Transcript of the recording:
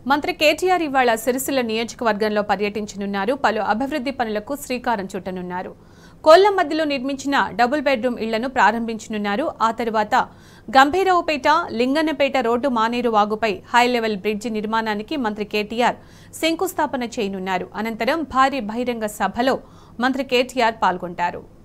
మంత్రి KTR ఇవాళ సిరిసిల్ల నియోజకవర్గంలో పర్యటించనున్నారు. పలు అభివృద్ధి పనులకు శ్రీకారం చుట్టనున్నారు. కోళ్ల మధ్యలో నిర్మించిన డబుల్ బెడ్రూమ్ ఇళ్లను ప్రారంభించనున్నారు. ఆ తర్వాత గంభీరావుపేట, లింగన్నపేట రోడ్డు మానేరు వాగుపై హై లెవెల్ బ్రిడ్జి నిర్మాణానికి మంత్రి KTR శంకుస్థాపన చేయనున్నారు. అనంతరం భారీ బహిరంగ సభలో మంత్రి KTR పాల్గొంటారు.